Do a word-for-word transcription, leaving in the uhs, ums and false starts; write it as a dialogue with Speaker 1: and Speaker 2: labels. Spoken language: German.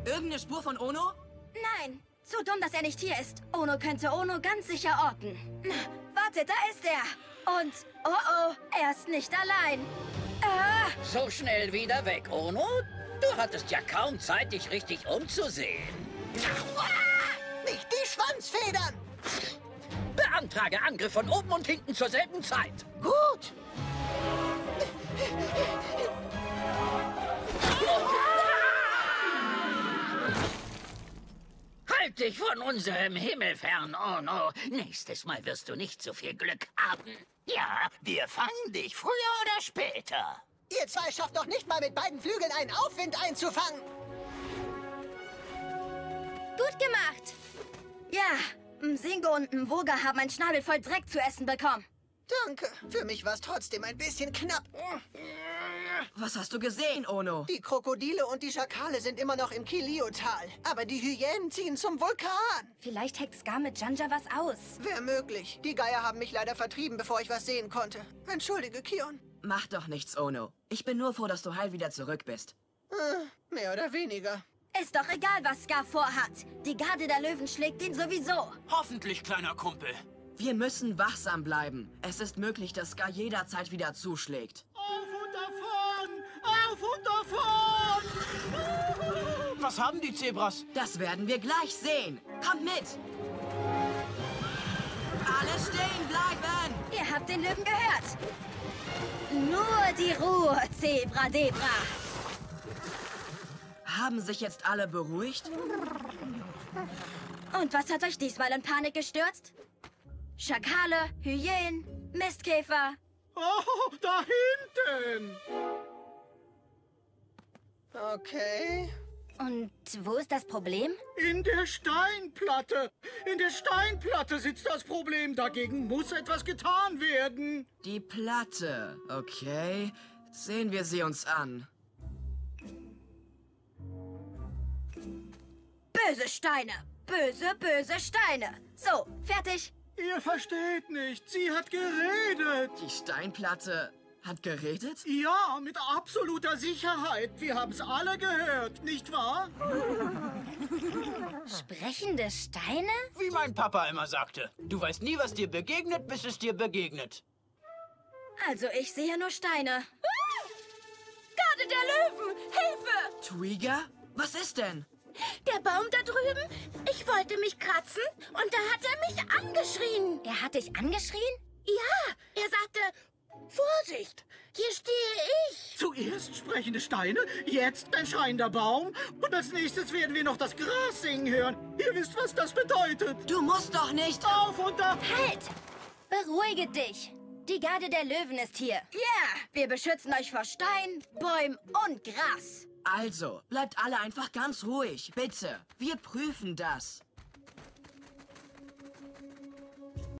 Speaker 1: Irgendeine Spur von Ono?
Speaker 2: Nein, zu dumm, dass er nicht hier ist. Ono könnte Ono ganz sicher orten. Warte, da ist er. Und, oh oh, er ist nicht allein. Ah,
Speaker 3: So schnell wieder weg, Ono? Du hattest ja kaum Zeit, dich richtig umzusehen.
Speaker 4: Nicht die Schwanzfedern!
Speaker 3: Beantrage Angriff von oben und hinten zur selben Zeit.
Speaker 4: Gut!
Speaker 3: Halt dich von unserem Himmel fern, Ono. Nächstes Mal wirst du nicht so viel Glück haben.
Speaker 5: Ja, wir fangen dich früher oder später.
Speaker 4: Ihr zwei schafft doch nicht mal mit beiden Flügeln einen Aufwind einzufangen.
Speaker 2: gut gemacht. Ja, Msingo und Mwoga haben einen Schnabel voll Dreck zu essen bekommen.
Speaker 4: Danke. Für mich war es trotzdem ein bisschen knapp.
Speaker 1: Was hast du gesehen, Ono?
Speaker 4: Die Krokodile und die Schakale sind immer noch im Kilio-Tal. Aber die Hyänen ziehen zum Vulkan.
Speaker 2: Vielleicht hackt Scar mit Janja was aus.
Speaker 4: Wäre möglich. Die Geier haben mich leider vertrieben, bevor ich was sehen konnte. Entschuldige, Kion.
Speaker 1: Mach doch nichts, Ono. Ich bin nur froh, dass du heil wieder zurück bist.
Speaker 4: Äh, mehr oder weniger.
Speaker 2: Ist doch egal, was Scar vorhat. Die Garde der Löwen schlägt ihn sowieso.
Speaker 5: Hoffentlich, kleiner Kumpel.
Speaker 1: Wir müssen wachsam bleiben. Es ist möglich, dass Scar jederzeit wieder zuschlägt.
Speaker 6: Auf und davon! Auf und davon!
Speaker 5: Was haben die Zebras?
Speaker 1: Das werden wir gleich sehen. Kommt mit! Alle stehen bleiben!
Speaker 2: Ihr habt den Löwen gehört. Nur die Ruhe, Zebra Debra.
Speaker 1: Haben sich jetzt alle beruhigt?
Speaker 2: Und was hat euch diesmal in Panik gestürzt? Schakale, Hyänen, Mistkäfer.
Speaker 6: Oh, da hinten!
Speaker 4: Okay.
Speaker 2: Und wo ist das Problem?
Speaker 6: In der Steinplatte. In der Steinplatte sitzt das Problem. Dagegen muss etwas getan werden.
Speaker 1: Die Platte. Okay. Sehen wir sie uns an.
Speaker 2: Böse Steine. Böse, böse Steine. So, fertig.
Speaker 6: Ihr versteht nicht. Sie hat geredet.
Speaker 1: Die Steinplatte hat geredet?
Speaker 6: Ja, mit absoluter Sicherheit. Wir haben es alle gehört, nicht wahr?
Speaker 2: Sprechende Steine?
Speaker 5: Wie mein Papa immer sagte. Du weißt nie, was dir begegnet, bis es dir begegnet.
Speaker 2: Also, ich sehe nur Steine. Garde der Löwen! Hilfe!
Speaker 1: Twiga? Was ist denn?
Speaker 2: Der Baum da drüben? Ich wollte mich kratzen und da hat er mich angeschrien. Er hat dich angeschrien? Ja, er sagte, Vorsicht, hier stehe ich.
Speaker 6: Zuerst sprechende Steine, jetzt ein schreiender Baum und als nächstes werden wir noch das Gras singen hören. Ihr wisst, was das bedeutet.
Speaker 1: Du musst doch nicht...
Speaker 6: Auf und ab!
Speaker 2: Halt! Beruhige dich. Die Garde der Löwen ist hier. Ja, yeah, wir beschützen euch vor Stein, Bäumen und Gras.
Speaker 1: Also, bleibt alle einfach ganz ruhig, bitte. Wir prüfen das.